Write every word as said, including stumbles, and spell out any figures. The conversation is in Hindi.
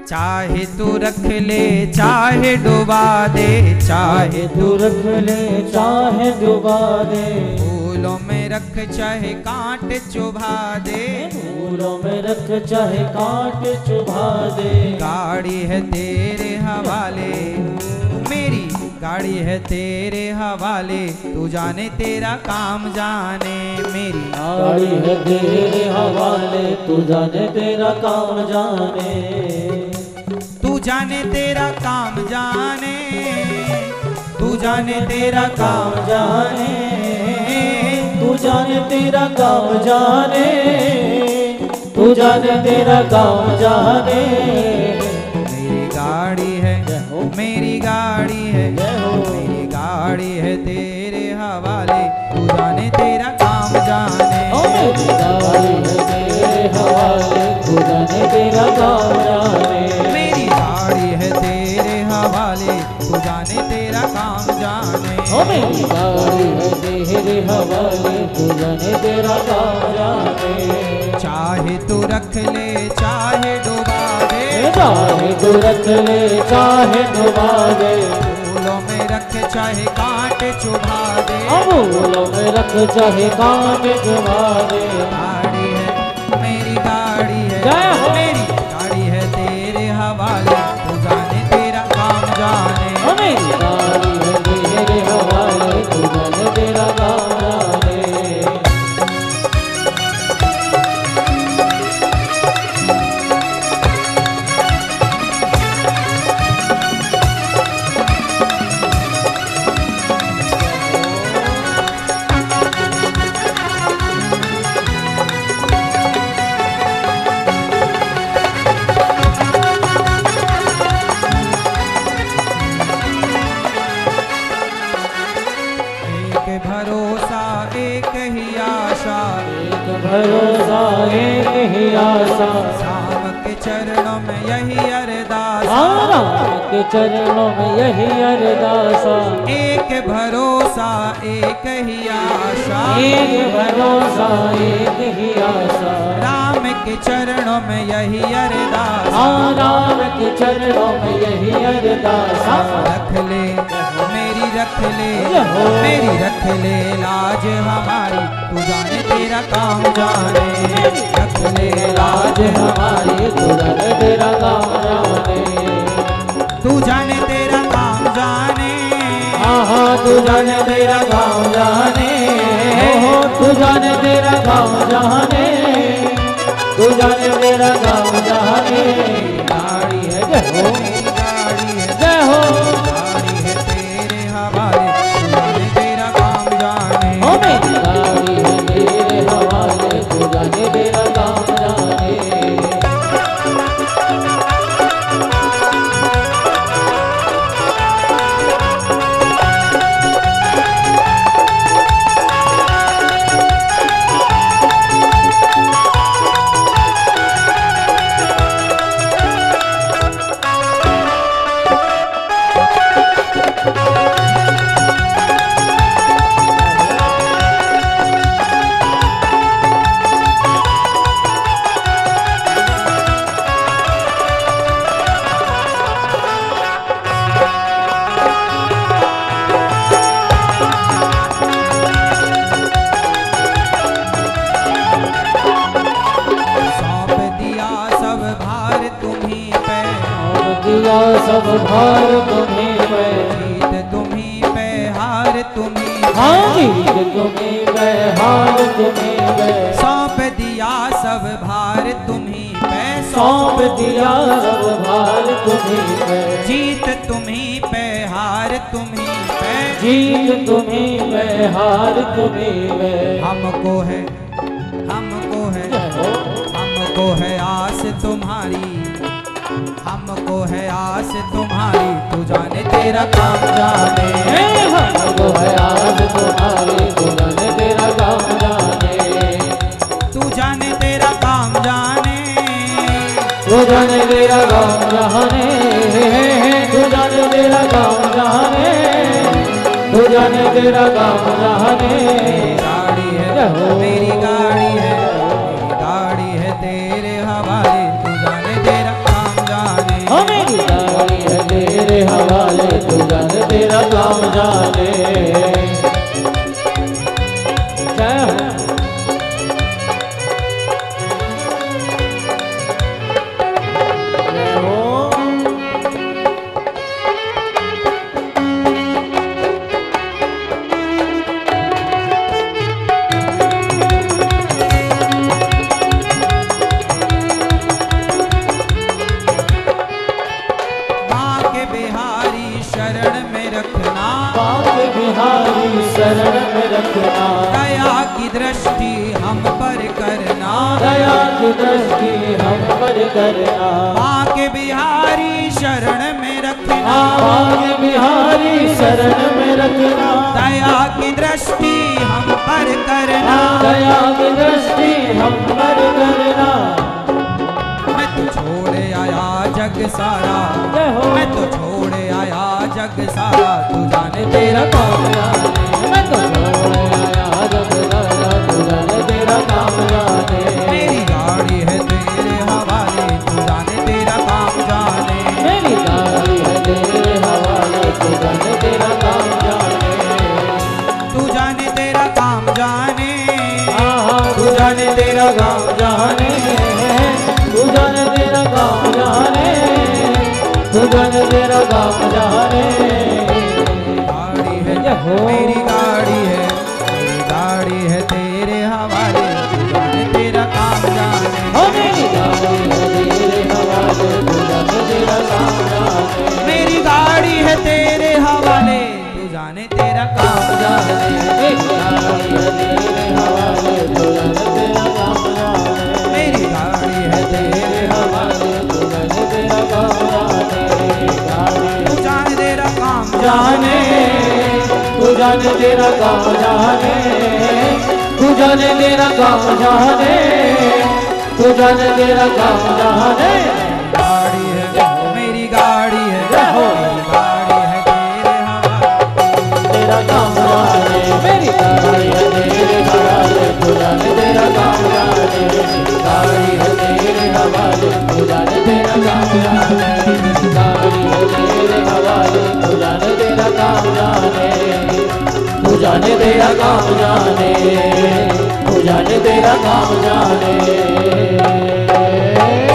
चाहे तू रख ले चाहे डुबा दे, चाहे तू रख ले चाहे डुबा दे, फूलों में रख चाहे कांट चुभा दे, फूलों में रख चाहे कांट चुभा दे। गाड़ी है तेरे हवाले, मेरी गाड़ी है तेरे हवाले, तू जाने तेरा काम जाने। मेरी गाड़ी है तेरे हवाले, तू जाने तेरा काम जाने, तू जाने तेरा काम जाने, तू जाने तेरा काम जाने, तू जाने तेरा काम जाने, तू जाने तेरा काम जाने। मेरी गाड़ी है मेरी गाड़ी है मेरी गाड़ी है तेरे हवाले, तू जाने तेरा काम जाने। मेरी गाड़ी है तेरे हवाले, तू जाने तेरा काम जाने, मेरी गाड़ी है तेरे हवाले, तू जाने तेरा काम जाने। ओ मेरी गाड़ी है तेरे हवाले, तू जाने तेरा काम जाने। चाहे तू रख ले चाहे डुबा दे, चाहे तू रख ले चाहे डुबा दे, फूलों में रख चाहे कांट चुभा दे, फूलों में रख चाहे कांट चुभा दे। गाड़ी है मेरी गाड़ी है जय हो। मेरी गाड़ी है तेरे हवाले, तू जाने तेरा काम जाने। ओ मेरी गाड़ी है तेरे हवाले, तू जाने तेरा काम जाने। एक भरोसा एक ही आशा, एक भरोसा एक ही आशा, शाम के चरणों में यही अरदास, राम के चरणों में यही अरदासा। एक भरोसा एक ही आशा, एक भरोसा एक ही आशा, राम के चरणों में यही अरदास। हाँ राम के चरणों में यही अरदासा। रख ले मेरी रख ले मेरी रख ले लाज हमारी, तू जाने तेरा काम जाने। रख ले लाज हमारी, तू जाने तेरा काम जाने, तू जाने तेरा काम जाने। हाँ हाँ तू जाने तेरा काम जाने, हो तू जाने तेरा काम जाने, तू जाने तेरा काम जाने। गाड़ी है जय हो, मेरी गाड़ी है जय हो, गाड़ी है तेरे हवाले, तू जाने तेरा काम जाने। ओ मेरी गाड़ी है तेरे हवाले, तू जाने तेरा काम जाने। दिया सब भार तुम्हीं पे, जीत तुम्हीं पे हार तुम्हीं हाँ जीत तुम्हीं पे हार तुम्हीं पे, सौंप दिया सब भार तुम्हीं पे, सौंप दिया सब भार तुम्हीं पे, जीत तुम्हीं पे हार तुम्हीं पे, जीत तुम्हीं पे हार तुम्हीं पे। हमको है हमको है हमको है आस तुम्हारी, हमको है आस तुम्हारी, तू जाने तेरा काम जाने। हमको है आस तुम्हारी, तू जाने तेरा काम जाने, तू जाने तेरा काम जाने, तू जाने तेरा काम जाने, तू जाने तेरा काम जाने, तू जाने तेरा काम जाने। गाड़ी है मेरी गाड़ी है मेरी गाड़ी है तेरे हवाले, तू जाने तेरा काम जाने। शरण में रखना, दया की दृष्टि हम पर करना, दया की दृष्टि हम पर करना, बांके बिहारी शरण में रखना, बांके बिहारी शरण में रखना, दया की दृष्टि हम पर करना, दया की दृष्टि हम पर करना। मैं तो छोड़े आया जग सारा, मैं तो छोड़े आया जग सारा, तू जाने तेरा काम जाने, मैं तो छोड़े आया जग सारा, तू जाने तेरा काम जाने। मेरी गाड़ी है तेरे हवाले, तू जाने तेरा काम जाने, मेरी गाड़ी है तेरे हवाले, तू जाने तेरा काम जाने, तू जाने तेरा काम जाने, तू जाने तेरा काम जाने, तू जाने तेरा काम जाने, तू जाने तेरा काम जाने। गाड़ी है मेरी गाड़ी है, मेरी गाड़ी है तेरे हवाले, तू जाने तेरा काम जाने, ओ मेरी गाड़ी है तेरे हवाले, तू जाने तेरा काम जाने, मेरी गाड़ी है तेरे हवाले, तू जाने तेरा काम जाने, मेरी गाड़ी है तेरे हवाले, तू जाने तेरा काम जाने, मेरी गाड़ी है तेरे हवाले, तू जाने तेरा काम जाने, तू जाने तेरा काम जाने, जाने, तू जाने तेरा काम जाने, तू जाने तेरा काम जाने, तू जाने तेरा काम जाने। गाड़ी है मेरी गाड़ी है, मेरी गाड़ी है तेरे हवाले, तेरा काम जाने, मेरी गाड़ी है तेरे हवाले, तू जाने तेरा काम जाने, गाड़ी है तेरे हवाले, तू जाने तेरा काम जाने, गाड़ी है तेरे हवाले, तू जाने तेरा काम जाने, तू जाने तेरा काम जाने, तू जाने तेरा काम जाने।